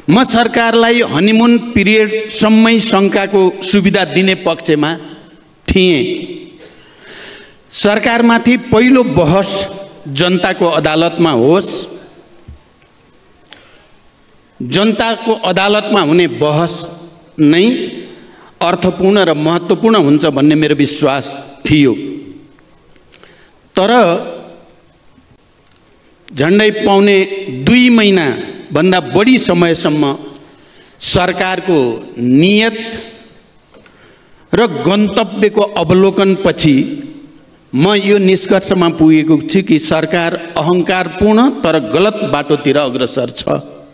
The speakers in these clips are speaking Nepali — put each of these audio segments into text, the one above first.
म सरकारलाई हनीमुन पिरियडसम्मै शङ्काको सुविधा दिने पक्षमा थिएँ। सरकारमाथि पहिलो बहस जनताको अदालतमा होस्। जनताको अदालतमा हुने बहस नै अर्थपूर्ण र महत्त्वपूर्ण हुन्छ भन्ने मेरो विश्वास थियो। तर झन्डै पौने 2 महिना भन्दा बढी समयसम्म सरकारको नियत र गन्तव्यको अवलोकनपछि म यो निष्कर्षमा पुगेको छु कि सरकार अहङ्कारपूर्ण तर गलत बाटोतिर अग्रसर छ।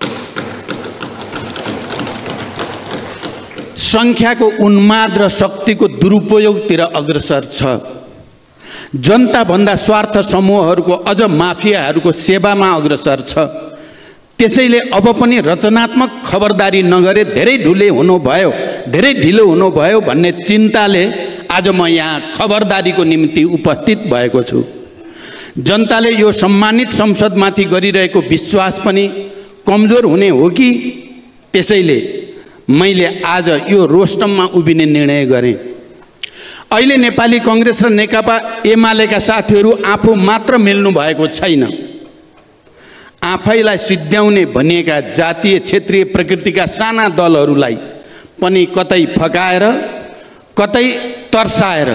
संख्याको उन्माद र शक्तिको दुरुपयोगतिर अग्रसर छ। जनताभन्दा स्वार्थ समूहहरूको अझ माफियाहरूको सेवामा अग्रसर छ। त्यसैले अब पनि रचनात्मक खबरदारी नगरे धेरै ढिलो हुनुभयो भन्ने चिन्ताले आज म यहाँ खबरदारीको निम्ति उपस्थित भएको छु। जनताले यो सम्मानित संसदमाथि गरिरहेको विश्वास पनि कमजोर हुने हो कि त्यसैले मैले आज यो रोस्टममा उभिने निर्णय गरेँ। अहिले नेपाली कांग्रेस र नेकपा एमालेका साथीहरू आफू मात्र मिल्नु भएको छैन। आफैलाई सिद्ध्याउने भनिएका जातीय क्षेत्रीय प्रकृतिका साना दलहरूलाई पनि कतै फकाएर कतै तर्साएर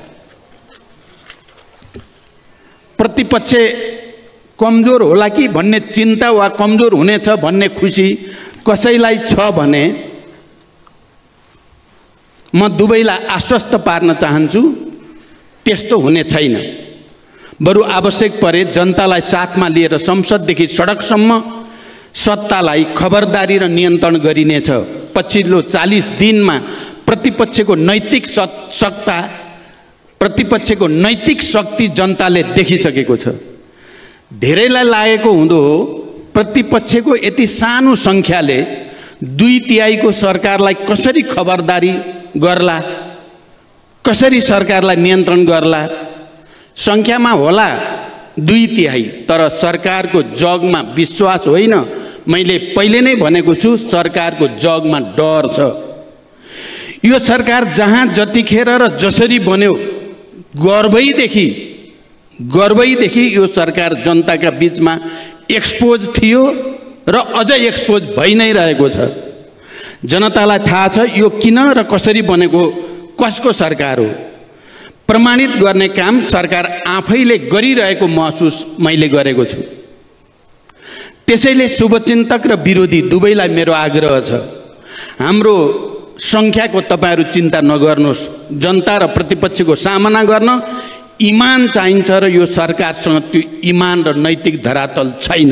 प्रतिपक्ष कमजोर होला कि भन्ने चिन्ता वा कमजोर हुनेछ भन्ने खुसी कसैलाई छ भने म दुवैलाई आश्वस्त पार्न चाहन्छु, त्यस्तो हुने छैन। बरु आवश्यक परे जनतालाई साथमा लिएर संसददेखि सडकसम्म सत्तालाई खबरदारी र नियन्त्रण गरिनेछ। पछिल्लो 40 दिनमा प्रतिपक्षको नैतिक शक्ति जनताले देखिसकेको छ। धेरैलाई लागेको हुँदो हो प्रतिपक्षको यति सानो संख्याले 2/3 सरकारलाई कसरी खबरदारी गर्ला, कसरी सरकारलाई नियन्त्रण गर्ला। संख्यामा होला 2/3, तर सरकारको जगमा विश्वास होइन। मैले पहिले नै भनेको छु, सरकारको जगमा डर छ। यो सरकार जहाँ जतिखेर र जसरी बन्यो गर्वैदेखि यो सरकार जनताका बीचमा एक्सपोज थियो र अझ एक्सपोज भइ नै रहेको छ। जनतालाई थाहा छ यो किन र कसरी बनेको, कसको सरकार हो। प्रमाणित गर्ने काम सरकार आफैले गरिरहेको महसुस मैले गरेको छु। त्यसैले शुभचिन्तक र विरोधी दुवैलाई मेरो आग्रह छ, हाम्रो संख्याको तपाईहरु चिन्ता नगर्नुहोस्। जनता र प्रतिपक्षको सामना गर्न इमान चाहिन्छ र यो सरकारसँग त्यो इमान र नैतिक धरातल छैन।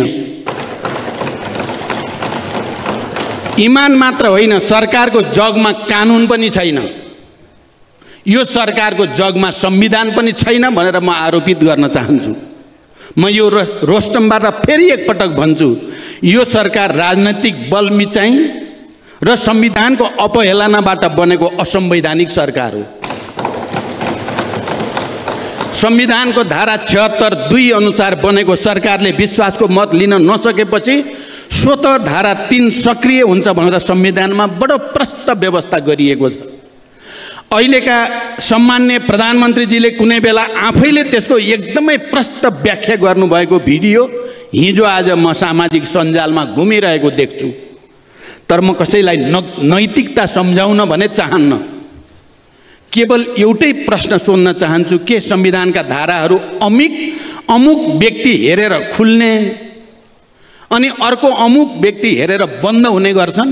इमान मात्र होइन, सरकारको जगमा कानुन पनि छैन। यो सरकारको जगमा संविधान पनि छैन भनेर म आरोपित गर्न चाहन्छु। म यो रोस्टमबाट फेरि एकपटक भन्छु, यो सरकार राजनैतिक बल मिचाइ र संविधानको अपहेलनाबाट बनेको असंवैधानिक सरकार हो। संविधानको धारा 76(2) अनुसार बनेको सरकारले विश्वासको मत लिन नसकेपछि स्वतः धारा 3 सक्रिय हुन्छ भनेर संविधानमा बडो प्रष्ट व्यवस्था गरिएको छ। अहिलेका सम्माननीय प्रधानमन्त्रीजीले कुनै बेला आफैले त्यसको एकदमै प्रष्ट व्याख्या गर्नुभएको भिडियो हिजो आज म सामाजिक सञ्जालमा घुमिरहेको देख्छु। तर म कसैलाई नैतिकता सम्झाउन भने चाहन्न, केवल एउटै प्रश्न सोध्न चाहन्छु, के संविधानका धाराहरू अमुक व्यक्ति हेरेर खुल्ने अनि अर्को अमुक व्यक्ति हेरेर बन्द हुने गर्छन्?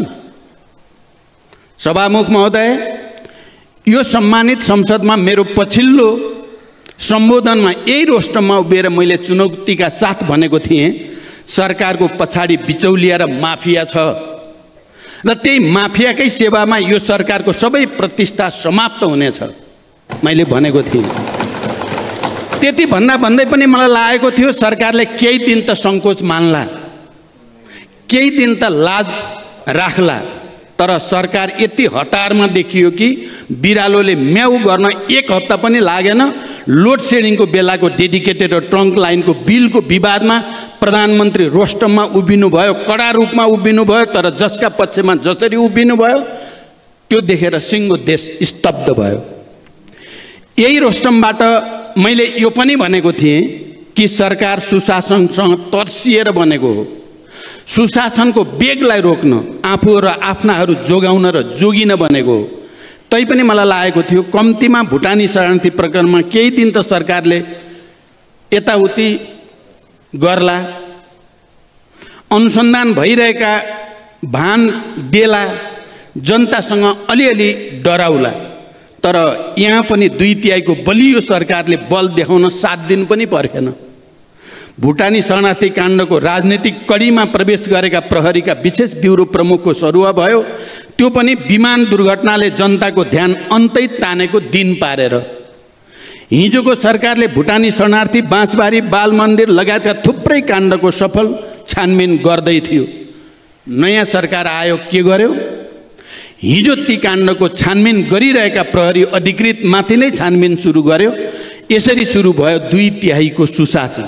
सभामुख महोदय, यो सम्मानित संसदमा मेरो पछिल्लो सम्बोधनमा यही रोस्टममा उभिएर मैले चुनौतीका साथ भनेको थिएँ, सरकारको पछाडि बिचौलिया र माफिया छ र त्यही माफियाकै सेवामा यो सरकारको सबै प्रतिष्ठा समाप्त हुनेछ मैले भनेको थिएँ। त्यति भन्दै पनि मलाई लागेको थियो सरकारले केही दिन त संकोच मान्ला, केही दिन त लाज राख्ला। तर सरकार यति हतारमा देखियो कि बिरालोले म्याउ गर्न 1 हप्ता पनि लागेन, लोड सेडिङको बेलाको डेडिकेटेड र ट्रङ्क लाइनको बिलको विवादमा प्रधानमन्त्री रोस्टममा उभिनु भयो, कडा रूपमा उभिनु भयो, तर जसका पक्षमा जसरी उभिनु भयो त्यो देखेर सिङ्गो देश स्तब्ध भयो। यही रोस्टमबाट मैले यो पनि भनेको थिएँ कि सरकार सुशासनसँग तर्सिएर बनेको हो। सुशासनको वेगलाई रोक्न, आफू र आफ्नाहरू जोगाउन र जोगिन बनेको हो। तैपनि मलाई लागेको थियो कम्तीमा भुटानी शरणार्थी प्रकरणमा केही दिन त सरकारले यताउति गर्ला, अनुसन्धान भइरहेका भान देला, जनतासँग अलिअलि डराउला। तर यहाँ पनि 2/3 को बलियो सरकारले बल देखाउन 7 दिन पनि पर्खेन। भुटानी शरणार्थी काण्डको राजनीतिक कडीमा प्रवेश गरेका प्रहरीका विशेष ब्युरो प्रमुखको सरुवा भयो, त्यो पनि विमान दुर्घटनाले जनताको ध्यान अन्तै तानेको दिन पारेर। हिजोको सरकारले भुटानी शरणार्थी, बाँसबारी, बाल मन्दिर लगायतका थुप्रै काण्डको सफल छानबिन गर्दै थियो। नयाँ सरकार आयो, के गर्यो? हिजो ती काण्डको छानबिन गरिरहेका प्रहरी अधिकृत माथि नै छानबिन सुरु गर्यो। यसरी सुरु भयो 2/3 को सुशासन।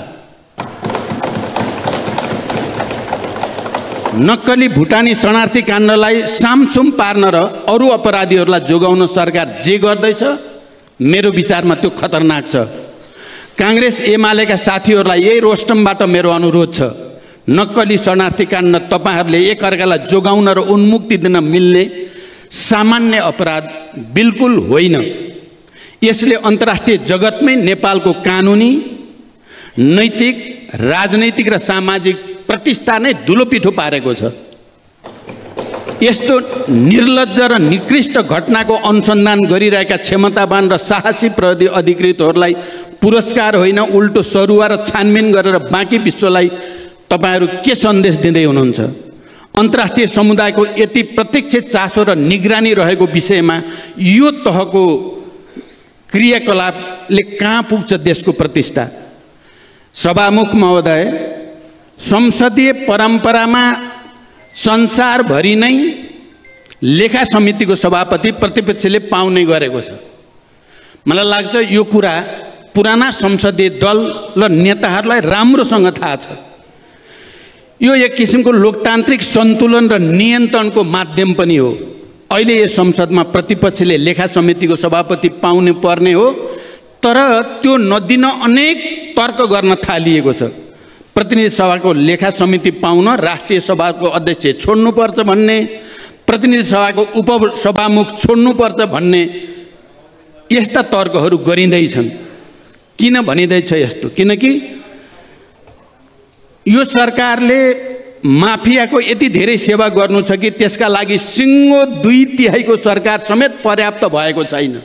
नक्कली भुटानी शरणार्थी काण्डलाई सामसुम पार्न र अरू अपराधीहरूलाई जोगाउन सरकार जे गर्दैछ मेरो विचारमा त्यो खतरनाक छ। कांग्रेस एमालेका साथीहरूलाई यही रोस्टमबाट मेरो अनुरोध छ, नक्कली शरणार्थी काण्ड तपाईहरूले एकअर्कालाई जोगाउन र उन्मुक्ति दिन मिल्ने सामान्य अपराध बिल्कुल होइन। यसले अन्तर्राष्ट्रिय जगतमै नेपालको कानुनी, नैतिक, राजनैतिक र सामाजिक प्रतिष्ठा नै धुलोपिठो पारेको छ। यस्तो निर्लज्ज र निकृष्ट घटनाको अनुसन्धान गरिरहेका क्षमतावान र साहसी प्रहरी अधिकृतहरूलाई पुरस्कार होइन, उल्टो सरुवा र छानबिन गरेर बाँकी विश्वलाई तपाईहरू के सन्देश दिँदै हुनुहुन्छ? अन्तर्राष्ट्रिय समुदायको यति प्रत्यक्ष चासो र निगरानी रहेको विषयमा यो तहको क्रियाकलापले कहाँ पुग्छ देशको प्रतिष्ठा? सभामुख महोदय, संसदीय परम्परामा संसारभरि नै लेखा समितिको सभापति प्रतिपक्षले पाउने गरेको छ। मलाई लाग्छ यो कुरा पुराना संसदीय दल र नेताहरूलाई राम्रोसँग थाहा छ। यो एक किसिमको लोकतान्त्रिक सन्तुलन र नियन्त्रणको माध्यम पनि हो। अहिले यस संसदमा प्रतिपक्षले लेखा समितिको सभापति पाउने पर्ने हो, तर त्यो नदिन अनेक तर्क गर्न थालिएको छ। प्रतिनिधि सभाको लेखा समिति पाउन राष्ट्रिय सभाको अध्यक्ष छोड्नुपर्छ भन्ने, प्रतिनिधि सभाको उपसभामुख छोड्नुपर्छ भन्ने यस्ता तर्कहरू गरिँदैछन्। किन भनिँदैछ यस्तो? किनकि यो सरकारले माफियाको यति धेरै सेवा गर्नु छ कि त्यसका लागि सिङ्गो 2/3 को सरकार समेत पर्याप्त भएको छैन।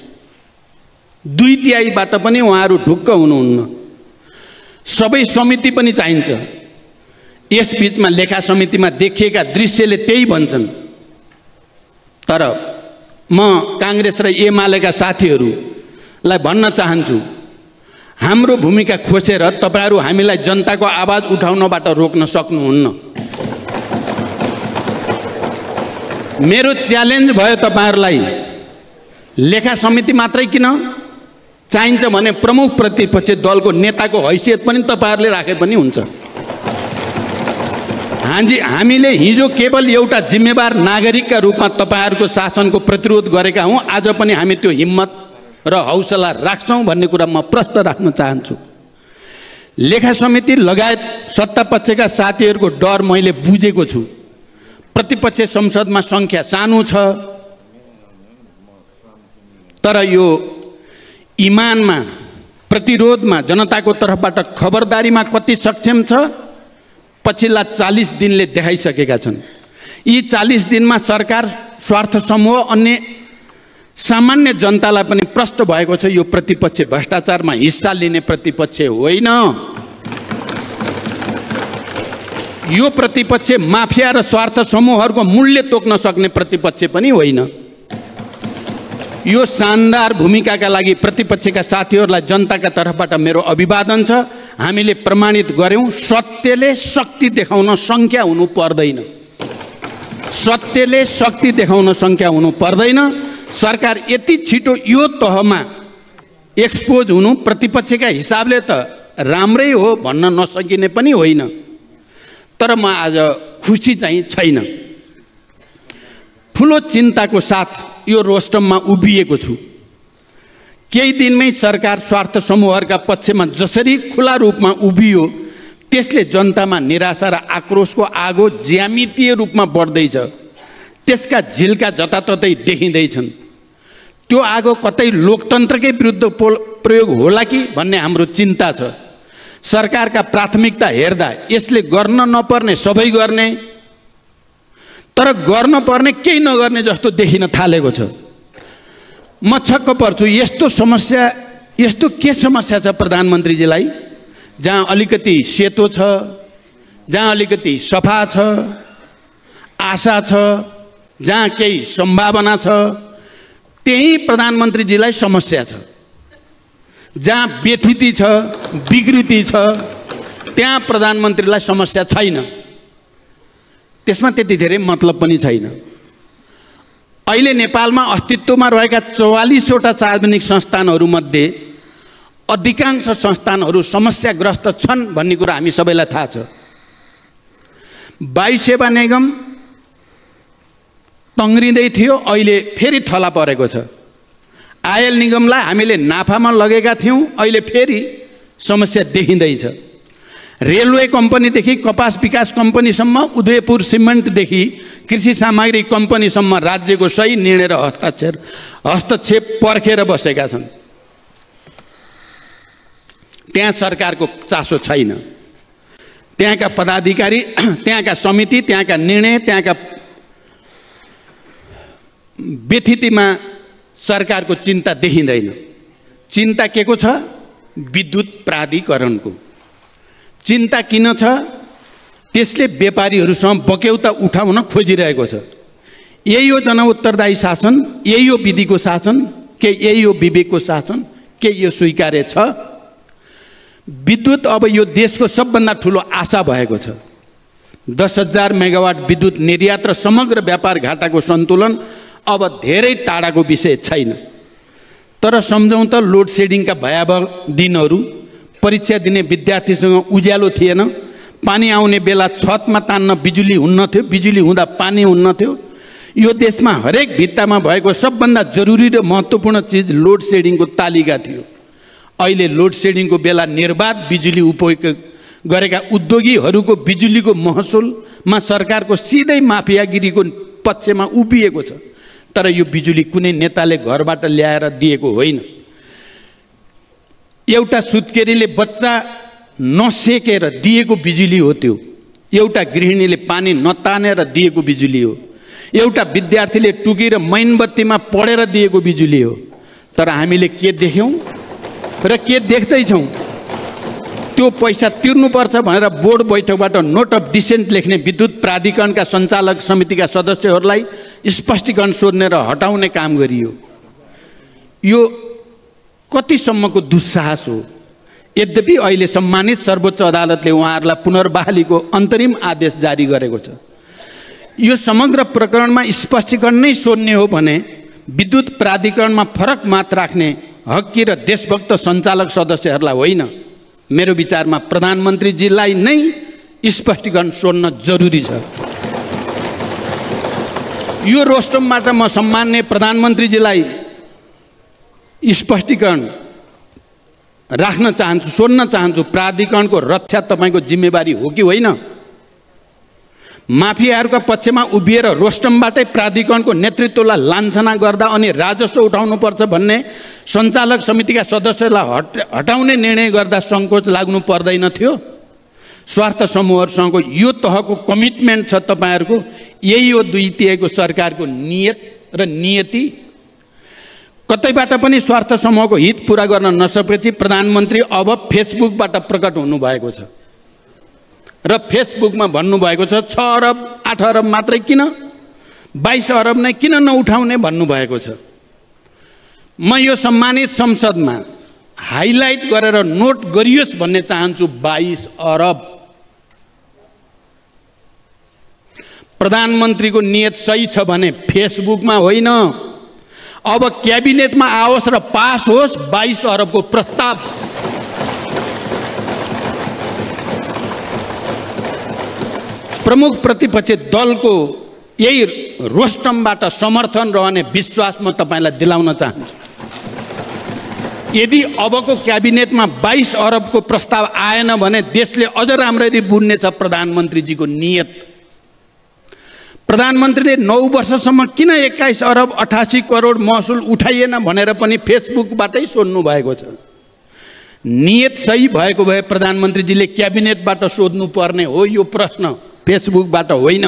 2/3 पनि उहाँहरू ढुक्क हुनुहुन्न। सबै समिति पनि चाहिन्छ। यस बीचमा लेखा समितिमा देखिएका दृश्यले त्यही भन्छन्। तर म कांग्रेस र एमालेका साथीहरूलाई भन्न चाहन्छु, हाम्रो भूमिका खोसेर तपाईहरू हामीलाई जनताको आवाज उठाउनबाट रोक्न सक्नुहुन्न। मेरो च्यालेन्ज भयो तपाईहरूलाई, लेखा समिति मात्रै किन चाहिन्छ भने प्रमुख प्रतिपक्ष दलको नेताको हैसियत पनि तपाईहरूले राखे पनि हुन्छ। हामीले हिजो केवल एउटा जिम्मेवार नागरिकका रूपमा तपाईहरूको शासनको प्रतिरोध गरेका हौँ। आज पनि हामी त्यो हिम्मत र हौसला राख्छौँ भन्ने कुरा म प्रश्न राख्न चाहन्छु। लेखा समिति लगायत सत्तापक्षका साथीहरूको डर मैले बुझेको छु। प्रतिपक्ष संसदमा सङ्ख्या सानो छ, तर यो इमानमा, प्रतिरोधमा, जनताको तर्फबाट खबरदारीमा कति सक्षम छ पछिल्ला 40 दिनले देखाइसकेका छन्। यी 40 दिनमा सरकार, स्वार्थ समूह, अन्य सामान्य जनतालाई पनि प्रष्ट भएको छ यो प्रतिपक्ष भ्रष्टाचारमा हिस्सा लिने प्रतिपक्ष होइन। यो प्रतिपक्ष माफिया र स्वार्थ समूहहरूको मूल्य तोक्न सक्ने प्रतिपक्ष पनि होइन। यो शानदार भूमिकाका लागि प्रतिपक्षका साथीहरूलाई जनताका तर्फबाट मेरो अभिवादन छ। हामीले प्रमाणित गर्यौं सत्यले शक्ति देखाउन संख्या हुनु पर्दैन। सत्यले शक्ति देखाउन संख्या हुनु पर्दैन। सरकार यति छिटो यो तहमा एक्सपोज हुनु प्रतिपक्षका हिसाबले त राम्रै हो भन्न नसकिने पनि होइन, तर म आज खुसी चाहिँ छैन। ठुलो चिन्ताको साथ यो रोस्टममा उभिएको छु। केही दिनमै सरकार स्वार्थ समूहहरूका पक्षमा जसरी खुला रूपमा उभियो त्यसले जनतामा निराशा र आक्रोशको आगो ज्यामितीय रूपमा बढ्दैछ। त्यसका झिल्का जताततै देखिँदैछन्। त्यो आगो कतै लोकतन्त्रकै विरुद्ध प्रयोग होला कि भन्ने हाम्रो चिन्ता छ। सरकारका प्राथमिकता हेर्दा यसले गर्न नपर्ने सबै गर्ने, तर गर्न पर्ने केही नगर्ने जस्तो देखिन थालेको छ। म छक्क पर्छु। यस्तो के समस्या छ प्रधानमन्त्रीजीलाई, जहाँ अलिकति सेतो छ, जहाँ अलिकति सफा छ, आशा छ, जहाँ केही सम्भावना छ, त्यही प्रधानमन्त्रीजीलाई समस्या छ। जहाँ व्यथिति छ, विकृति छ, त्यहाँ प्रधानमन्त्रीलाई समस्या छैन। त्यसमा त्यति धेरै मतलब पनि छैन। अहिले नेपालमा अस्तित्वमा रहेका 44वटा सार्वजनिक संस्थानहरूमध्ये अधिकांश संस्थानहरू समस्याग्रस्त छन् भन्ने कुरा हामी सबैलाई थाहा छ। वायु सेवा निगम तङ्ग्रिँदै थियो, अहिले फेरि थला परेको छ। आयल निगमलाई हामीले नाफामा लगेका थियौँ, अहिले फेरि समस्या देखिँदैछ। रेलवे कम्पनीदेखि कपास विकास कम्पनीसम्म, उदयपुर सिमेन्टदेखि कृषि सामग्री कम्पनीसम्म राज्यको सही निर्णय र हस्तक्षेप पर्खेर बसेका छन्। त्यहाँ सरकारको चासो छैन। त्यहाँका पदाधिकारी, त्यहाँका समिति, त्यहाँका निर्णय, त्यहाँका व्यथितिमा सरकारको चिन्ता देखिँदैन। चिन्ता के को छ? विद्युत प्राधिकरणको चिन्ता किन छ? त्यसले व्यापारीहरूसँग बक्यौता उठाउन खोजिरहेको छ। यही हो जनउत्तरदायी शासन, यही हो विधिको शासन, के यही हो विवेकको शासन, के यो स्वीकार्य छ? विद्युत अब यो देशको सबभन्दा ठुलो आशा भएको छ। 10,000 मेगावाट विद्युत निर्यात र समग्र व्यापार घाटाको सन्तुलन अब धेरै टाढाको विषय छैन। तर सम्झौँ त लोड सेडिङका भयावह दिनहरू, परीक्षा दिने विद्यार्थीसँग उज्यालो थिएन, पानी आउने बेला छतमा तान्न बिजुली हुन्न थियो, बिजुली हुँदा पानी हुन्न थियो। यो देशमा हरेक भित्तामा भएको सबभन्दा जरुरी र महत्त्वपूर्ण चिज लोड सेडिङको तालिका थियो। अहिले लोड सेडिङको बेला निर्बाध बिजुली उपयोग गरेका उद्योगीहरूको बिजुलीको महसुलमा सरकारको सिधै माफियागिरीको पक्षमा उभिएको छ। तर यो बिजुली कुनै नेताले घरबाट ल्याएर दिएको होइन। एउटा सुत्केरीले बच्चा नसेकेर दिएको बिजुली हो त्यो। एउटा गृहिणीले पानी नतानेर दिएको बिजुली हो। एउटा विद्यार्थीले टुकी र मैनबत्तीमा पढेर दिएको बिजुली हो। तर हामीले के देख्यौँ र के देख्दैछौँ? त्यो पैसा तिर्नुपर्छ भनेर बोर्ड बैठकबाट नोट अफ डिसेन्ट लेख्ने विद्युत प्राधिकरणका सञ्चालक समितिका सदस्यहरूलाई स्पष्टीकरण सोध्ने र हटाउने काम गरियो। यो कतिसम्मको दुस्साहस हो? यद्यपि अहिले सम्मानित सर्वोच्च अदालतले उहाँहरूलाई पुनर्बहालीको अन्तरिम आदेश जारी गरेको छ। यो समग्र प्रकरणमा स्पष्टीकरण नै सोध्ने हो भने विद्युत प्राधिकरणमा फरक मात राख्ने हक्की र देशभक्त सञ्चालक सदस्यहरूलाई होइन, मेरो विचारमा प्रधानमन्त्रीजीलाई नै स्पष्टीकरण सोध्न जरुरी छ। यो रोस्टमबाट म सम्मान्य प्रधानमन्त्रीजीलाई स्पष्टीकरण राख्न चाहन्छु, सोध्न चाहन्छु, प्राधिकरणको रक्षा तपाईँको जिम्मेवारी हो कि होइन? माफियाहरूका पक्षमा उभिएर रोस्टमबाटै प्राधिकरणको नेतृत्वलाई लान्छना गर्दा अनि राजस्व उठाउनुपर्छ भन्ने सञ्चालक समितिका सदस्यलाई हटाउने निर्णय गर्दा सङ्कोच लाग्नु पर्दैन थियो? स्वार्थ समूहहरूसँगको यो तहको कमिटमेन्ट छ तपाईँहरूको। यही हो दुई तिहाईको सरकारको नियत र नियति। कतैबाट पनि स्वार्थ समूहको हित पुरा गर्न नसकेपछि प्रधानमन्त्री अब फेसबुकबाट प्रकट हुनुभएको छ र फेसबुकमा भन्नुभएको छ 6 अरब 8 अरब मात्रै किन, 22 अरब नै किन नउठाउने भन्नुभएको छ। म यो सम्मानित संसदमा हाइलाइट गरेर नोट गरियोस् भन्ने चाहन्छु, 22 अरब। प्रधानमन्त्रीको नियत सही छ भने फेसबुकमा होइन, अब क्याबिनेटमा आओस् र पास होस् 22 अरबको प्रस्ताव। प्रमुख प्रतिपक्षी दलको यही रोस्टमबाट समर्थन रहने विश्वास म तपाईलाई दिलाउन चाहन्छु। यदि अबको क्याबिनेटमा 22 अरबको प्रस्ताव आएन भने देशले अझ राम्ररी बुझ्नेछ प्रधानमन्त्रीजीको नियत। प्रधानमन्त्रीले 9 वर्षसम्म किन 21 अरब 88 करोड महसुल उठाइएन भनेर पनि फेसबुकबाटै सोध्नु भएको छ। नियत सही भएको भए प्रधानमन्त्रीजीले क्याबिनेटबाट सोध्नु पर्ने हो यो प्रश्न, फेसबुकबाट होइन।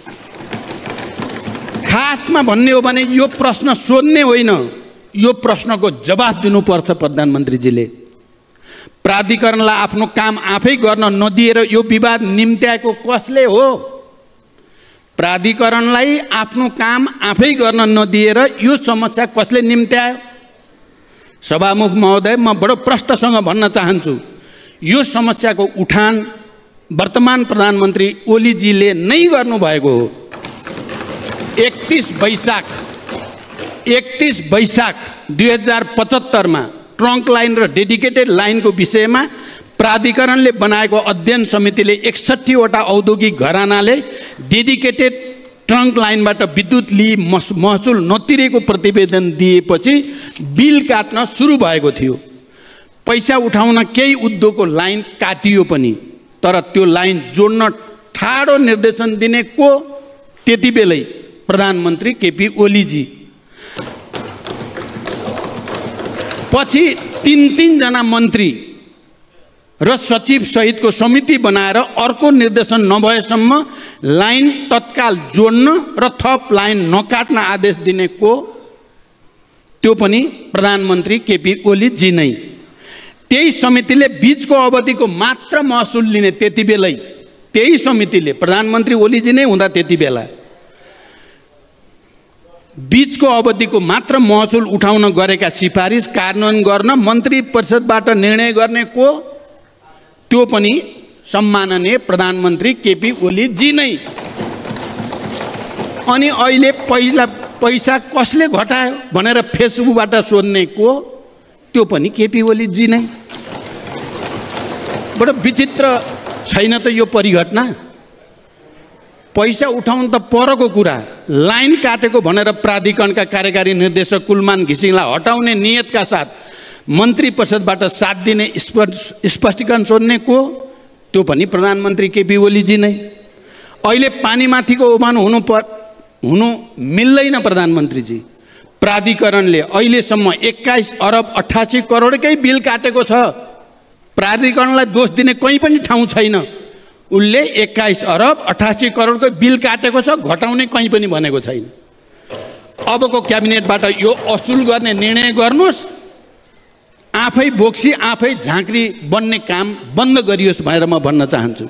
खासमा भन्ने हो भने यो प्रश्न सोध्ने होइन, यो प्रश्नको जवाफ दिनुपर्छ प्रधानमन्त्रीजीले। प्राधिकरणलाई आफ्नो काम आफै गर्न नदिएर यो विवाद निम्त्याएको कसले हो? प्राधिकरणलाई आफ्नो काम आफै गर्न नदिएर यो समस्या कसले निम्त्यायो? सभामुख महोदय, म बडो प्रष्टसँग भन्न चाहन्छु, यो समस्याको उठान वर्तमान प्रधानमन्त्री ओलीजीले नै गर्नुभएको हो। 31 वैशाख 2075 मा ट्रङ्क लाइन र डेडिकेटेड लाइनको विषयमा प्राधिकरणले बनाएको अध्ययन समितिले 61 वटा औद्योगिक घरानाले डेडिकेटेड ट्रङ्क लाइनबाट विद्युत लिई महसुल नतिरेको प्रतिवेदन दिएपछि बिल काट्न सुरु भएको थियो। पैसा उठाउन केही उद्योगको लाइन काटियो पनि, तर त्यो लाइन जोड्न ठाडो निर्देशन दिने को? त्यति बेलै प्रधानमन्त्री केपी ओलीजी। पछि 3 जना मन्त्री र सचिव सहितको समिति बनाएर अर्को निर्देशन नभएसम्म लाइन तत्काल जोड्न र थप लाइन नकाट्न आदेश दिने को? त्यो पनि प्रधानमन्त्री केपी ओलीजी नै। त्यही समितिले बीचको अवधिको मात्र महसुल लिने, त्यति बेलै त्यही समितिले, प्रधानमन्त्री ओलीजी नै हुँदा त्यति बेला बीचको अवधिको मात्र महसुल उठाउन गरेका सिफारिस कार्यान्वयन गर्न मन्त्री परिषदबाट निर्णय गर्ने को? त्यो पनि सम्माननीय प्रधानमन्त्री केपी ओलीजी नै। अनि अहिले पैसा कसले घटायो भनेर फेसबुकबाट सोध्ने को? त्यो पनि केपी ओलीजी नै। बडो विचित्र छैन त यो परिघटना? पैसा उठाउनु त परको कुरा, लाइन काटेको भनेर प्राधिकरणका कार्यकारी निर्देशक कुलमान घिसिङलाई हटाउने नियतका साथ मन्त्री परिषदबाट 7 दिने स्पष्टीकरण सोध्ने को? त्यो पनि प्रधानमन्त्री केपी ओलीजी नै। अहिले पानीमाथिको उभान हुनु मिल्दैन प्रधानमन्त्रीजी। प्राधिकरणले अहिलेसम्म 21 अरब 88 करोडकै बिल काटेको छ। प्राधिकरणलाई दोष दिने कहीँ पनि ठाउँ छैन। उनले 21 अरब 88 करोडको बिल काटेको छ, घटाउने कहीँ पनि भनेको छैन। अबको क्याबिनेटबाट यो असुल गर्ने निर्णय गर्नुहोस्, आफै बोक्सी आफै झाँक्री बन्ने काम बन्द गरियोस् भनेर म भन्न चाहन्छु।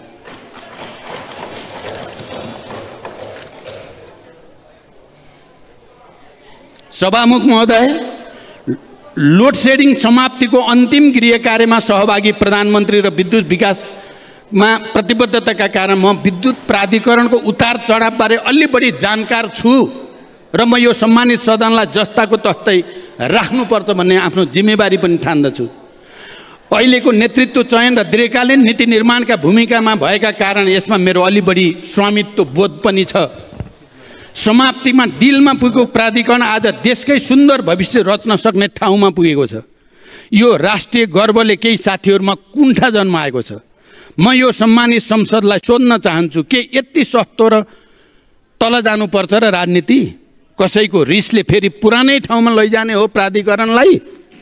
सभामुख महोदय, लोड सेडिङ समाप्तिको अन्तिम गृह कार्यमा सहभागी प्रधानमन्त्री र विद्युत विकासमा प्रतिबद्धताका कारण म विद्युत प्राधिकरणको उतार चढावबारे अलि बढी जानकार छु र म यो सम्मानित सदनलाई जस्ताको तस्तै राख्नुपर्छ भन्ने आफ्नो जिम्मेवारी पनि ठान्दछु। अहिलेको नेतृत्व चयन र दीर्घकालीन नीति निर्माणका भूमिकामा भएका कारण यसमा मेरो अलि बढी स्वामित्व बोध पनि छ। समाप्तिमा डिलमा पुगेको प्राधिकरण आज देशकै सुन्दर भविष्य रच्न सक्ने ठाउँमा पुगेको छ। यो राष्ट्रिय गर्वले केही साथीहरूमा कुण्ठा जन्माएको छ। म यो सम्मानित संसदलाई सोध्न चाहन्छु, के यति सस्तो र तल जानुपर्छ र राजनीति? कसैको रिसले फेरि पुरानै ठाउँमा लैजाने हो प्राधिकरणलाई?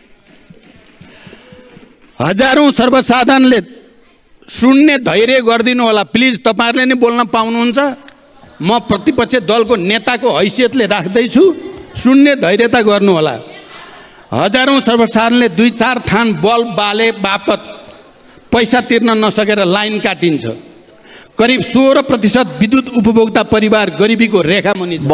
हजारौं सर्वसाधारणले सुन्ने धैर्य गरिदिनु होला। प्लिज तपाईहरुले नै बोल्न पाउनुहुन्छ। म प्रतिपक्ष दलको नेताको हैसियतले राख्दैछु, सुन्ने धैर्यता गर्नु होला। हजारौं सर्वसाधारणले 2-4 थान बल्ब बाले बापत पैसा तिर्न नसकेर लाइन काटिन्छ। करिब 16% विद्युत उपभोक्ता परिवार गरिबीको रेखा मुनि छ।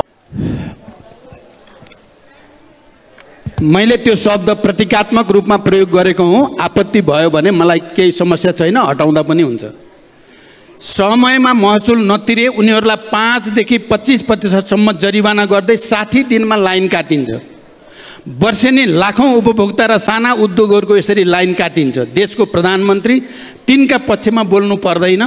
मैले त्यो शब्द प्रतीकात्मक रूपमा प्रयोग गरेको हुँ। आपत्ति भयो भने मलाई केही समस्या छैन, हटाउँदा पनि हुन्छ। समयमा महसुल नतिरे उनीहरूलाई 5 देखि 25% सम्म जरिवाना गर्दै 60 दिनमा लाइन काटिन्छ। वर्षेनी लाखौं उपभोक्ता र साना उद्योगहरूको यसरी लाइन काटिन्छ। देशको प्रधानमन्त्री तिनका पक्षमा बोल्नु पर्दैन?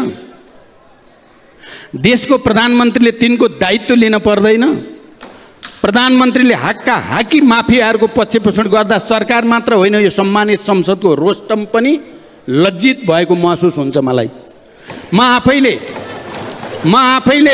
देशको प्रधानमन्त्रीले तिनको दायित्व लिन पर्दैन? प्रधानमन्त्रीले हाक्का हाकी माफियाहरूको पक्षपोषण गर्दा सरकार मात्र होइन, यो सम्मानित संसदको रोस्टम पनि लज्जित भएको महसुस हुन्छ मलाई। म आफैले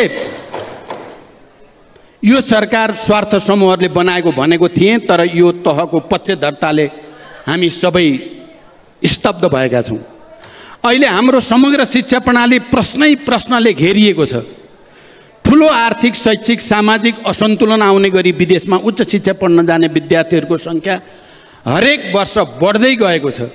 यो सरकार स्वार्थ समूहहरूले बनाएको भनेको थिएँ, तर यो तहको पक्षधरताले हामी सबै स्तब्ध भएका छौँ। अहिले हाम्रो समग्र शिक्षा प्रणाली प्रश्नले घेरिएको छ। ठुलो आर्थिक, शैक्षिक, सामाजिक असन्तुलन आउने गरी विदेशमा उच्च शिक्षा पढ्न जाने विद्यार्थीहरूको सङ्ख्या हरेक वर्ष बढ्दै गएको छ।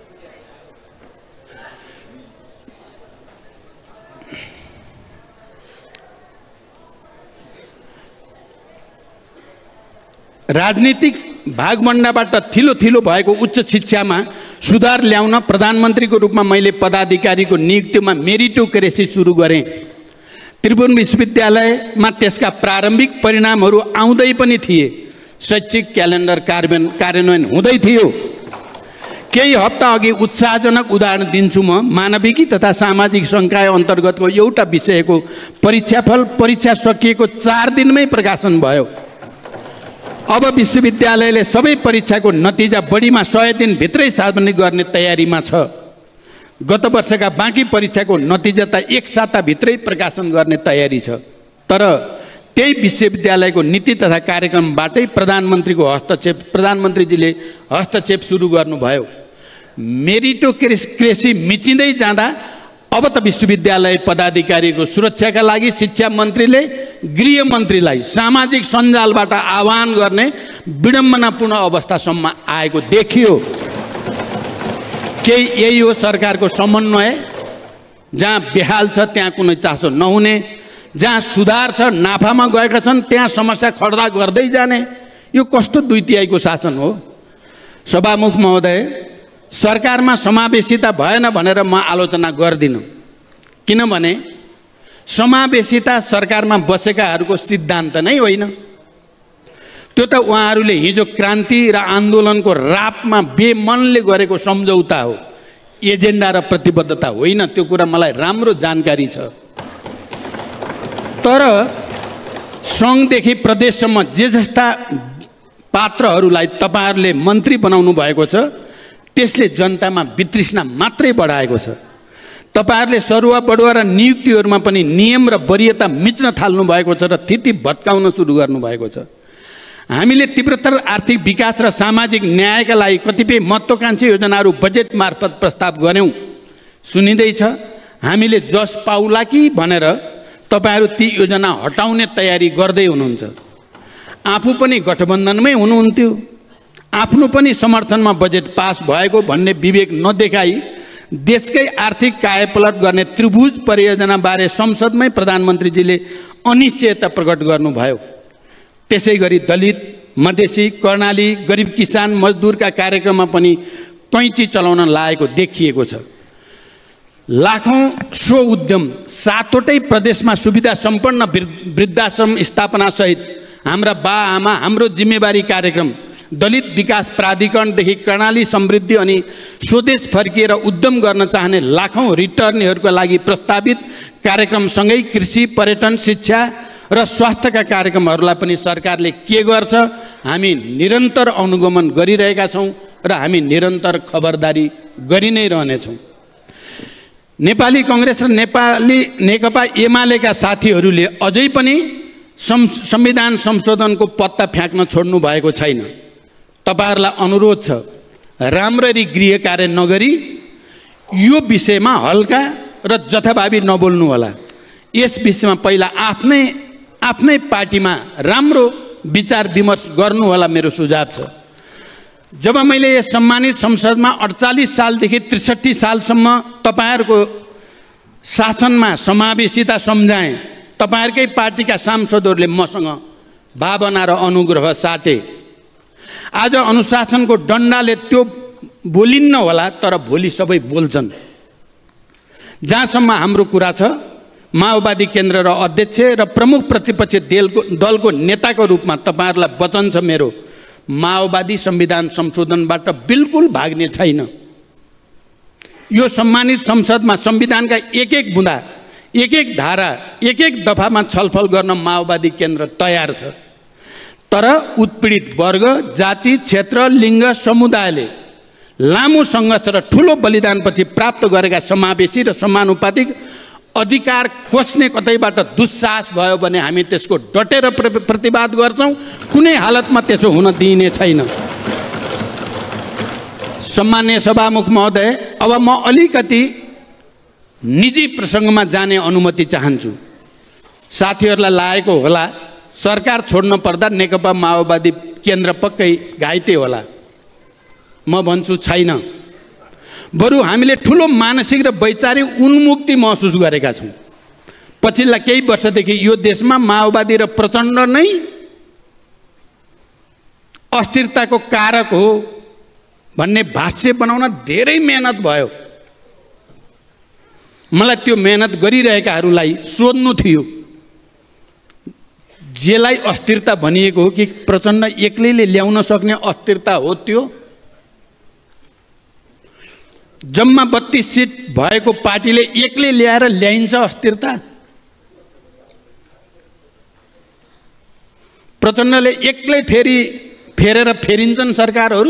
राजनीतिक भागभण्डाबाट थिलो भएको उच्च शिक्षामा सुधार ल्याउन प्रधानमन्त्रीको रूपमा मैले पदाधिकारीको नियुक्तिमा मेरिटोक्रेसी सुरु गरेँ। त्रिभुवन विश्वविद्यालयमा त्यसका प्रारम्भिक परिणामहरू आउँदै पनि थिए। शैक्षिक क्यालेन्डर कार्यान्वयन हुँदै थियो। केही हप्ता अघि उत्साहजनक उदाहरण दिन्छु म। मानविकी तथा सामाजिक संकाय अन्तर्गतको एउटा विषयको परीक्षा सकिएको 4 दिनमै प्रकाशन भयो। अब विश्वविद्यालयले सबै परीक्षाको नतिजा बढीमा 100 दिनभित्रै सार्वजनिक गर्ने तयारीमा छ। गत वर्षका बाँकी परीक्षाको नतिजा त 1 साताभित्रै प्रकाशन गर्ने तयारी छ। तर त्यही विश्वविद्यालयको नीति तथा कार्यक्रमबाटै प्रधानमन्त्रीजीले हस्तक्षेप सुरु गर्नुभयो। मेरिटोक्रेसी मिचिँदै जाँदा अब त विश्वविद्यालय पदाधिकारीको सुरक्षाका लागि शिक्षा मन्त्रीले गृह मन्त्रीलाई सामाजिक सञ्जालबाट आह्वान गर्ने विडम्बनापूर्ण अवस्थासम्म आएको देखियो। के यही हो सरकारको समन्वय? जहाँ बेहाल छ त्यहाँ कुनै चासो नहुने, जहाँ सुधार छ, नाफामा गएका छन् त्यहाँ समस्या खड्दा गर्दै जाने, यो कस्तो 2 तिहाईको शासन हो? सभामुख महोदय, सरकारमा समावेशिता भएन भनेर म आलोचना गर्दिनँ। किनभने समावेशिता सरकारमा बसेकाहरूको सिद्धान्त नै होइन। त्यो त उहाँहरूले हिजो क्रान्ति र आन्दोलनको रापमा बेमनले गरेको सम्झौता हो, एजेन्डा र प्रतिबद्धता होइन। त्यो कुरा मलाई राम्रो जानकारी छ। तर सङ्घदेखि प्रदेशसम्म जे जस्ता पात्रहरूलाई तपाईँहरूले मन्त्री बनाउनु भएको छ, त्यसले जनतामा वितृष्णा मात्रै बढाएको छ। तपाईँहरूले सरुवा बढुवा र नियुक्तिहरूमा पनि नियम र वरीयता मिच्न थाल्नु भएको छ र थिति भत्काउन सुरु गर्नुभएको छ। हामीले तीव्रतर आर्थिक विकास र सामाजिक न्यायका लागि कतिपय महत्त्वाकांक्षी योजनाहरू बजेट मार्फत प्रस्ताव गर्यौँ। सुनिँदैछ हामीले जस पाउला कि भनेर तपाईँहरू ती योजना हटाउने तयारी गर्दै हुनुहुन्छ। आफू पनि गठबन्धनमै हुनुहुन्थ्यो, आफ्नो पनि समर्थनमा बजेट पास भएको भन्ने विवेक नदेखाई देशकै आर्थिक कायापलट गर्ने त्रिभुज परियोजनाबारे संसदमै प्रधानमन्त्रीजीले अनिश्चयता प्रकट गर्नुभयो। त्यसै गरी दलित, मधेसी, कर्णाली, गरिब किसान, मजदुरका कार्यक्रममा पनि कैँची चलाउन लागेको देखिएको छ। लाखौं स्व उद्यम 7वटै प्रदेशमा सुविधा सम्पन्न वृद्धाश्रम स्थापनासहित हाम्रा बा-आमा हाम्रो जिम्मेवारी कार्यक्रम, दलित विकास प्राधिकरणदेखि कर्णाली समृद्धि अनि स्वदेश फर्किएर उद्यम गर्न चाहने लाखौं रिटर्नीहरूका लागि प्रस्तावित कार्यक्रमसँगै कृषि, पर्यटन, शिक्षा र स्वास्थ्यका कार्यक्रमहरूलाई पनि सरकारले के गर्छ हामी निरन्तर अनुगमन गरिरहेका छौँ र हामी निरन्तर खबरदारी गरि नै रहनेछौँ। नेपाली कांग्रेस र नेकपा एमालेका साथीहरूले अझै पनि संविधान संशोधनको पत्ता फ्याँक्न छोड्नु भएको छैन। तपाईहरुलाई अनुरोध छ, राम्ररी गृह कार्य नगरी यो विषयमा हल्का र जथाभावी नबोल्नु होला। यस विषयमा पहिला आफ्नै पार्टीमा राम्रो विचार विमर्श गर्नु होला, मेरो सुझाव छ। जब मैले यस सम्मानित संसदमा 48 सालदेखि 63 सालसम्म तपाईहरुको शासनमा समावेशिता सम्झाएँ, तपाईहरुकै पार्टीका सांसदहरूले मसँग भावना र अनुग्रह साटे। आज अनुशासनको डन्डाले त्यो बोलिन्न होला, तर भोलि सबै बोल्छन्। जहाँसम्म हाम्रो कुरा छ, माओवादी केन्द्र र अध्यक्ष र प्रमुख प्रतिपक्षी दलको नेताको रूपमा तपाईहरुलाई वचन छ मेरो, माओवादी संविधान संशोधनबाट बिल्कुल भाग्ने छैन। यो सम्मानित संसदमा संविधानका एक एक बुँदा, एक एक धारा, एक एक दफामा छलफल गर्न माओवादी केन्द्र तयार छ। तर उत्पीडित वर्ग, जाति, क्षेत्र, लिङ्ग, समुदायले लामो सङ्घर्ष र ठुलो बलिदानपछि प्राप्त गरेका समावेशी र समानुपातिक अधिकार खोज्ने कतैबाट दुस्साहस भयो भने हामी त्यसको डटेर प्रतिवाद गर्छौँ। कुनै हालतमा त्यसो हुन दिइने छैन। सम्माननीय सभामुख महोदय, अब म अलिकति निजी प्रसङ्गमा जाने अनुमति चाहन्छु। साथीहरूलाई लागेको होला सरकार छोड्न पर्दा नेकपा माओवादी केन्द्र पक्कै घाइते होला। म भन्छु छैन, बरु हामीले ठुलो मानसिक र वैचारिक उन्मुक्ति महसुस गरेका छौँ। पछिल्ला केही वर्षदेखि यो देशमा माओवादी र प्रचण्ड नै अस्थिरताको कारक हो भन्ने भाष्य बनाउन धेरै मेहनत भयो। मलाई त्यो मेहनत गरिरहेकाहरूलाई सोध्नु थियो, जेलाई अस्थिरता भनिएको हो कि प्रचण्ड एक्लैले ल्याउन सक्ने अस्थिरता हो त्यो? जम्मा 32 सिट भएको पार्टीले एक्लै ल्याएर ल्याइन्छ अस्थिरता? प्रचण्डले एक्लै फेरेर फेरिन्छन् सरकारहरू?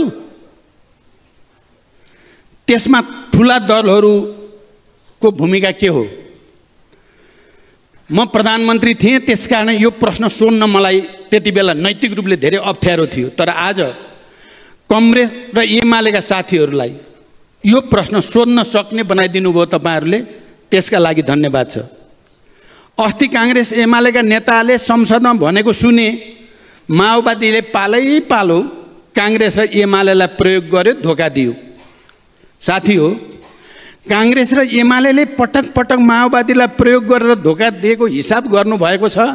त्यसमा ठुला दलहरूको भूमिका के हो? म प्रधानमन्त्री थिएँ, त्यसकारण यो प्रश्न सोध्न मलाई त्यति बेला नैतिक रूपले धेरै अप्ठ्यारो थियो। तर आज कङ्ग्रेस र एमालेका साथीहरूलाई यो प्रश्न सोध्न सक्ने बनाइदिनु भयो तपाईहरूले, त्यसका लागि धन्यवाद छ। अस्ति काङ्ग्रेस एमालेका नेताले संसदमा भनेको सुने, माओवादीले पालै पालो काङ्ग्रेस र एमालेलाई प्रयोग गर्यो, धोका दियो। साथी हो, काङ्ग्रेस र एमालेले पटक पटक माओवादीलाई प्रयोग गरेर धोका दिएको हिसाब गर्नुभएको छ?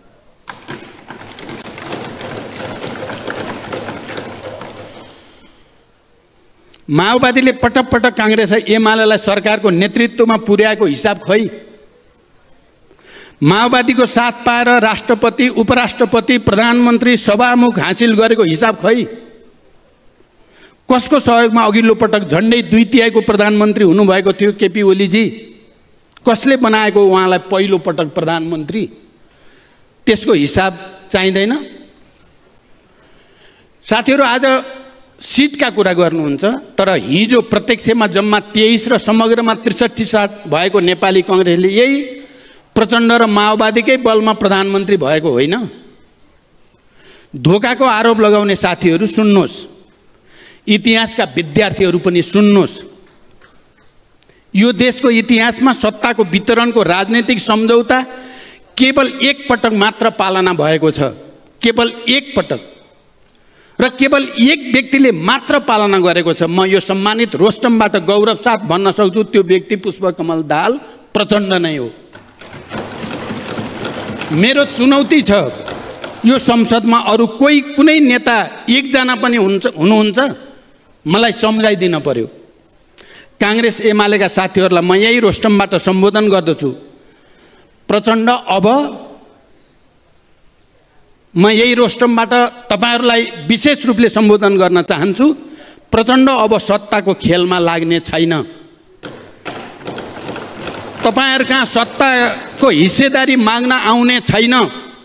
माओवादीले पटक पटक काङ्ग्रेस र एमालेलाई सरकारको नेतृत्वमा पुर्याएको हिसाब खै? माओवादीको साथ पाएर राष्ट्रपति, उपराष्ट्रपति, प्रधानमन्त्री, सभामुख हासिल गरेको हिसाब खै? कसको सहयोगमा अघिल्लो पटक झन्डै 2/3 प्रधानमन्त्री हुनुभएको थियो केपी ओलीजी? कसले बनाएको उहाँलाई पहिलो पटक प्रधानमन्त्री? त्यसको हिसाब चाहिँदैन? साथीहरू, आज सिटका कुरा गर्नुहुन्छ, तर हिजो प्रत्यक्षमा जम्मा 23 र समग्रमा 63 साट भएको नेपाली कङ्ग्रेसले यही प्रचण्ड र माओवादीकै बलमा प्रधानमन्त्री भएको होइन। धोकाको आरोप लगाउने साथीहरू सुन्नुहोस्, इतिहासका विद्यार्थीहरू पनि सुन्नुहोस्। यो देशको इतिहासमा सत्ताको वितरणको राजनैतिक सम्झौता केवल एक पटक मात्र पालना भएको छ। केवल एक पटक, र केवल एक व्यक्तिले मात्र पालना गरेको छ। म यो सम्मानित रोस्टमबाट गौरव साथ भन्न सक्छु, त्यो व्यक्ति पुष्पकमल दाहाल प्रचण्ड नै हो। मेरो चुनौती छ, यो संसदमा अरू कुनै नेता एकजना पनि हुनुहुन्छ? मलाई सम्झाइदिन पर्यो। काङ्ग्रेस एमालेका साथीहरूलाई म यही रोस्टमबाट सम्बोधन गर्दछु। प्रचण्ड, अब म यही रोस्टमबाट तपाईहरूलाई विशेष रूपले सम्बोधन गर्न चाहन्छु। प्रचण्ड अब सत्ताको खेलमा लाग्ने छैन। तपाईहरु कहाँ सत्ताको हिस्सेदारी माग्न आउने छैन।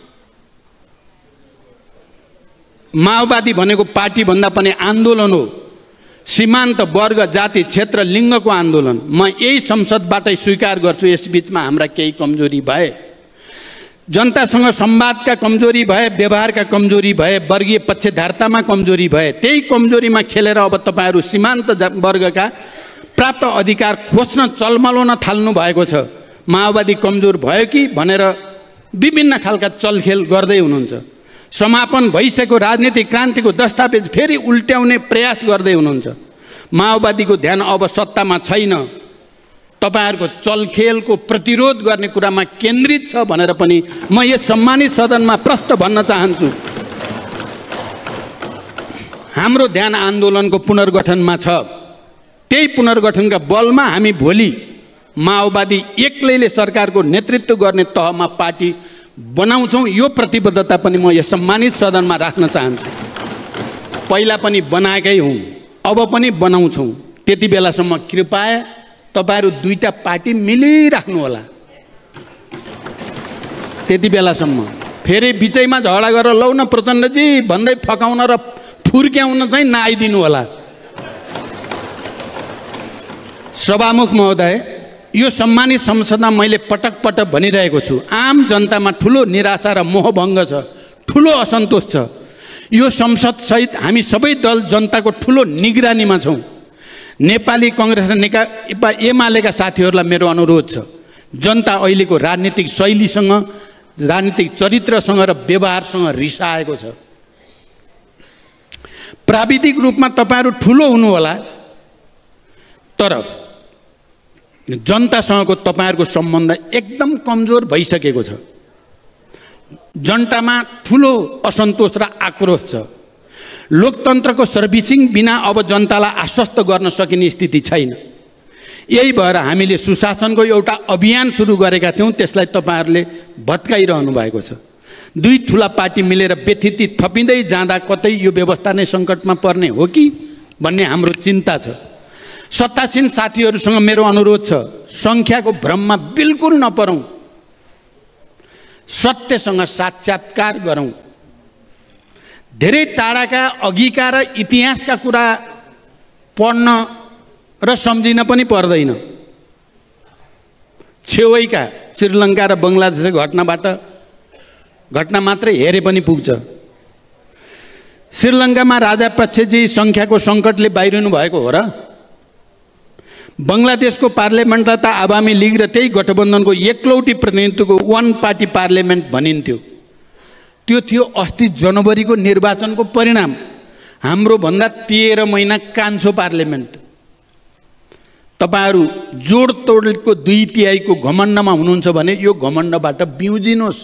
माओवादी भनेको पार्टी भन्दा पनि आन्दोलन हो। सीमान्त वर्ग, जाति, क्षेत्र, लिङ्गको आन्दोलन। म यही संसदबाटै स्वीकार गर्छु, यसबीचमा हाम्रा केही कमजोरी भए, जनतासँग संवादका कमजोरी भए, व्यवहारका कमजोरी भए, वर्गीय पक्षधारतामा कमजोरी भए। त्यही कमजोरीमा खेलेर अब तपाईहरु सीमान्त वर्गका प्राप्त अधिकार खोज्न चलमलाउन थाल्नु भएको छ। माओवादी कमजोर भयो कि भनेर विभिन्न खालका चलखेल गर्दै हुनुहुन्छ। समापन भइसकेको राजनीतिक क्रान्तिको दस्तावेज फेरि उल्ट्याउने प्रयास गर्दै हुनुहुन्छ। माओवादीको ध्यान अब सत्तामा छैन, तपाईहरुको चलखेलको प्रतिरोध गर्ने कुरामा केन्द्रित छ भनेर पनि म यस सम्मानित सदनमा प्रष्ट भन्न चाहन्छु। हाम्रो ध्यान आन्दोलनको पुनर्गठनमा छ। त्यही पुनर्गठनका बलमा हामी भोलि माओवादी एक्लैले सरकारको नेतृत्व गर्ने तहमा पार्टी बनाउँछौँ। यो प्रतिबद्धता पनि म यस सम्मानित सदनमा राख्न चाहन्छु। पहिला पनि बनाएकै हौँ, अब पनि बनाउँछौँ। त्यति बेलासम्म कृपया तपाईहरु दुईटा पार्टी मिलिराख्नु होला। त्यति बेलासम्म फेरि बिचैमा झगडा गरेर लौ न प्रचण्डजी भन्दै फकाउन र फुर्क्याउन चाहिँ नआइदिनु होला। सभामुख महोदय, यो सम्मानित संसदमा मैले पटक पटक भनिरहेको छु, आम जनतामा ठुलो निराशा र मोहभङ्ग छ, ठुलो असन्तोष छ। यो संसद सहित हामी सबै दल जनताको ठुलो निगरानीमा छौँ। नेपाली कांग्रेस र नेकपा एमालेका साथीहरूलाई मेरो अनुरोध छ, जनता अहिलेको राजनीतिक शैलीसँग, राजनीतिक चरित्रसँग र व्यवहारसँग रिसाएको छ। प्राविधिक रूपमा तपाईहरु ठुलो हुनु होला, तर जनतासँगको तपाईहरुको सम्बन्ध एकदम कमजोर भइसकेको छ। जनतामा ठुलो असन्तोष र आक्रोश छ। लोकतन्त्रको सर्भिसिङ बिना अब जनतालाई आश्वस्त गर्न सकिने स्थिति छैन। यही भएर हामीले सुशासनको एउटा अभियान सुरु गरेका थियौँ, त्यसलाई तपाईहरुले भत्काइरहनु भएको छ। दुई ठुला पार्टी मिलेर व्यथिति थपिँदै जाँदा कतै यो व्यवस्था नै सङ्कटमा पर्ने हो कि भन्ने हाम्रो चिन्ता छ। सत्तासीन साथीहरूसँग मेरो अनुरोध छ, सङ्ख्याको भ्रममा बिल्कुल नपरौँ, सत्यसँग साक्षात्कार गरौँ। धेरै टाढाका अघिका र इतिहासका कुरा पढ्न र सम्झिन पनि पर्दैन। छेउैका श्रीलङ्का र बङ्गलादेशको घटना मात्रै हेरे पनि पुग्छ। श्रीलङ्कामा राजापक्षजी सङ्ख्याको सङ्कटले बाहिरिनु भएको हो र? बङ्गलादेशको पार्लियामेन्टलाई त आवामी लीग र त्यही गठबन्धनको एकलौटी प्रतिनिधित्वको वान पार्टी पार्लियामेन्ट भनिन्थ्यो। त्यो थियो अस्ति जनवरीको निर्वाचनको परिणाम। हाम्रो भन्दा 13 महिना कान्छो पार्लियामेन्ट। तपाईहरु जोडतोडको 2/3 को घमण्डमा हुनुहुन्छ भने यो घमण्डबाट बिउजिनुहोस्।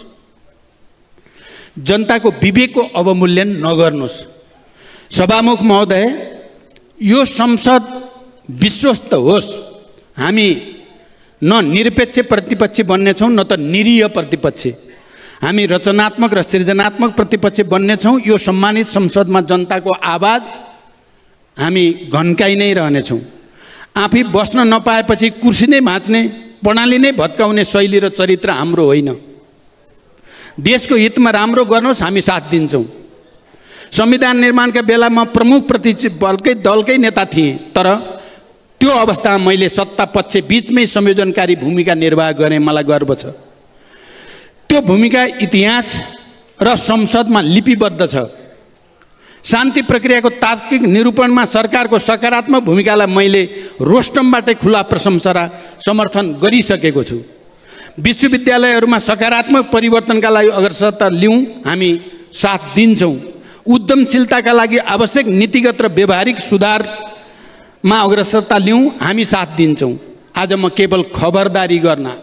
जनताको विवेकको अवमूल्यन नगर्नुहोस्। सभामुख महोदय, यो संसद विश्वस्त होस्। हामी न निरपेक्ष प्रतिपक्ष बन्नेछौँ न त निरीह प्रतिपक्ष। हामी रचनात्मक र सृजनात्मक प्रतिपक्ष बन्नेछौँ। यो सम्मानित संसदमा जनताको आवाज हामी घन्काइ नै रहनेछौँ। आफै बस्न नपाएपछि कुर्सी नै भाँच्ने, प्रणाली नै भत्काउने शैली र चरित्र हाम्रो होइन। देशको हितमा राम्रो गर्नुहोस्, हामी साथ दिन्छौँ। संविधान निर्माणका बेला म प्रमुख प्रतिपक्षी दलकै नेता थिएँ, तर त्यो अवस्थामा मैले सत्ता पक्ष बीचमै संयोजनकारी भूमिका निर्वाह गरेँ। मलाई गर्व छ। त्यो भूमिका इतिहास र संसदमा लिपिबद्ध छ। शान्ति प्रक्रियाको तार्किक निरूपणमा सरकारको सकारात्मक भूमिकालाई मैले रोस्टमबाटै खुला प्रशंसा र समर्थन गरिसकेको छु। विश्वविद्यालयहरूमा सकारात्मक परिवर्तनका लागि अग्रसरता लिउँ, हामी साथ दिन्छौँ। उद्यमशीलताका लागि आवश्यक नीतिगत र व्यवहारिक सुधारमा अग्रसरता लिउँ, हामी साथ दिन्छौँ। आज म केवल खबरदारी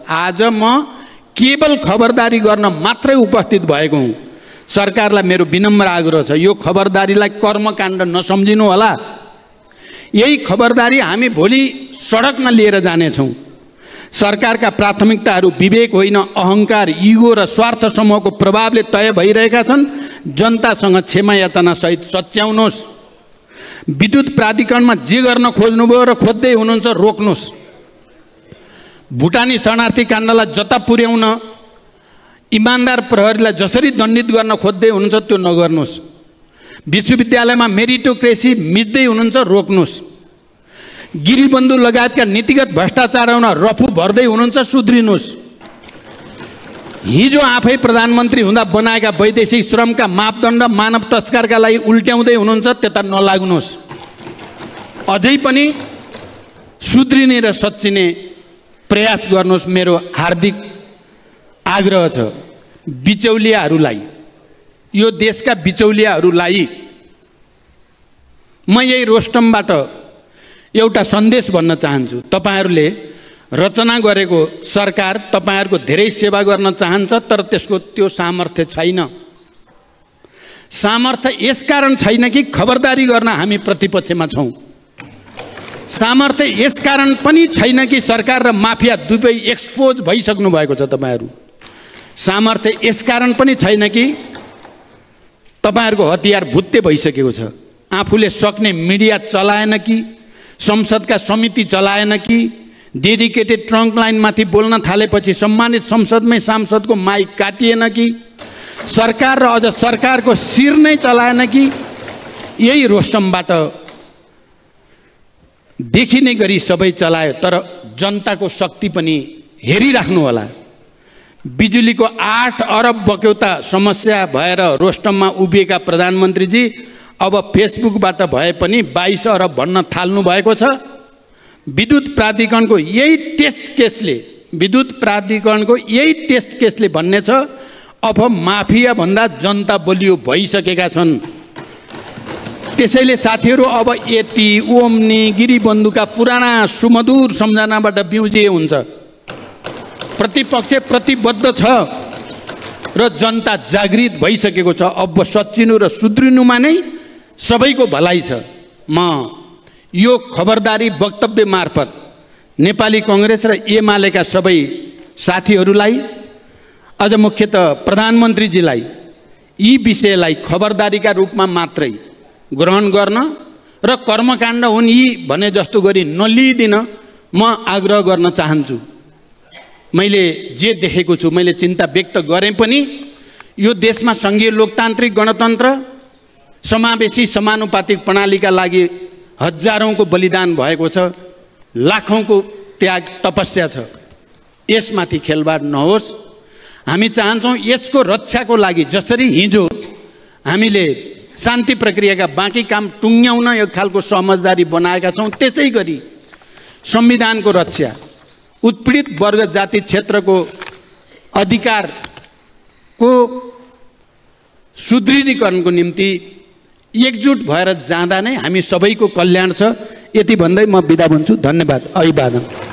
गर्न मात्रै उपस्थित भएको हुँ। सरकारलाई मेरो विनम्र आग्रह छ, यो खबरदारीलाई कर्मकाण्ड नसम्झिनु होला। यही खबरदारी हामी भोलि सडकमा लिएर जानेछौँ। सरकारका प्राथमिकताहरू विवेक होइन, अहङ्कार, इगो र स्वार्थ समूहको प्रभावले तय भइरहेका छन्। जनतासँग क्षमा यातना सहित सच्याउनुहोस्। विद्युत प्राधिकरणमा जे गर्न खोज्नुभयो र खोज्दै हुनुहुन्छ, रोक्नुहोस्। भुटानी शरणार्थी काण्डलाई जता पुर्याउन इमान्दार प्रहरीलाई जसरी दण्डित गर्न खोज्दै हुनुहुन्छ, त्यो नगर्नुहोस्। विश्वविद्यालयमा मेरिटोक्रेसी मिच्दै हुनुहुन्छ, रोक्नुहोस्। गिरीबन्धु लगायतका नीतिगत भ्रष्टाचारमा रफू भर्दै हुनुहुन्छ, सुध्रिनुहोस्। हिजो आफै प्रधानमन्त्री हुँदा बनाएका वैदेशिक श्रमका मापदण्ड मानव तस्करका लागि उल्ट्याउँदै हुनुहुन्छ, त्यता नलाग्नुहोस्। अझै पनि सुध्रिने र सच्चिने प्रयास गर्नुहोस्, मेरो हार्दिक आग्रह छ। बिचौलियाहरूलाई, यो देशका बिचौलियाहरूलाई म यही रोस्टमबाट एउटा सन्देश भन्न चाहन्छु। तपाईहरुले रचना गरेको सरकार तपाईहरुको धेरै सेवा गर्न चाहन्छ, तर त्यसको त्यो सामर्थ्य छैन। सामर्थ्य यसकारण छैन कि खबरदारी गर्न हामी प्रतिपक्षमा छौँ। सामर्थ्य यसकारण पनि छैन कि सरकार र माफिया दुवै एक्सपोज भइसक्नु भएको छ तपाईहरु। सामर्थ्य यसकारण पनि छैन कि तपाईहरुको हतियार भुत्ते भइसकेको छ। आफूले सक्ने मिडिया चलाएन कि, संसदका समिति चलाएन कि, डेडिकेटेड ट्रङ्क लाइनमाथि बोल्न थालेपछि सम्मानित संसदमै सांसदको माइक काटिएन कि, सरकार र अझ सरकारको शिर नै चलाएन कि, यही रोस्टमबाट देखिने गरी सबै चलायो। तर जनताको शक्ति पनि हेरिराख्नु होला। बिजुलीको 8 अरब बक्यौता समस्या भएर रोस्टममा उभिएका प्रधानमन्त्रीजी अब फेसबुकबाट भए पनि 22 अरब भन्न थाल्नु भएको छ। विद्युत प्राधिकरणको यही टेस्ट केसले भन्ने छ अब माफिया भन्दा जनता बलियो भइसकेका छन्। त्यसैले साथीहरू अब यति ओम्नी गिरीबन्धुका पुराना सुमधुर सम्झनाबाट बिउजिए हुन्छ। प्रतिपक्ष प्रतिबद्ध छ र जनता जागृत भइसकेको छ। अब सच्चिनु र सुध्रिनुमा नै सबैको भलाइ छ। म यो खबरदारी वक्तव्य मार्फत नेपाली कांग्रेस र एमालेका सबै साथीहरूलाई, अझ मुख्यतः प्रधानमन्त्रीजीलाई यी विषयलाई खबरदारीका रूपमा मात्रै ग्रहण गर्न र कर्मकाण्ड हुन् यी भने जस्तो गरी नलिदिन म आग्रह गर्न चाहन्छु। मैले जे देखेको छु, मैले चिन्ता व्यक्त गरेँ पनि यो देशमा संघीय लोकतान्त्रिक गणतन्त्र, समावेशी समानुपातिक प्रणालीका लागि हजारौंको बलिदान भएको छ, लाखौंको त्याग तपस्या छ। यसमाथि खेलबाड नहोस्। हामी चाहन्छौँ यसको रक्षाको लागि जसरी हिजो हामीले शान्ति प्रक्रियाका बाँकी काम टुङ्ग्याउन एक खालको समझदारी बनाएका छौँ, त्यसै गरी संविधानको रक्षा, उत्पीडित वर्ग जाति क्षेत्रको अधिकारको सुदृढीकरणको निम्ति एकजुट भएर जाँदा नै हामी सबैको कल्याण छ। यति भन्दै म बिदा हुन्छु। धन्यवाद। अभिवादन।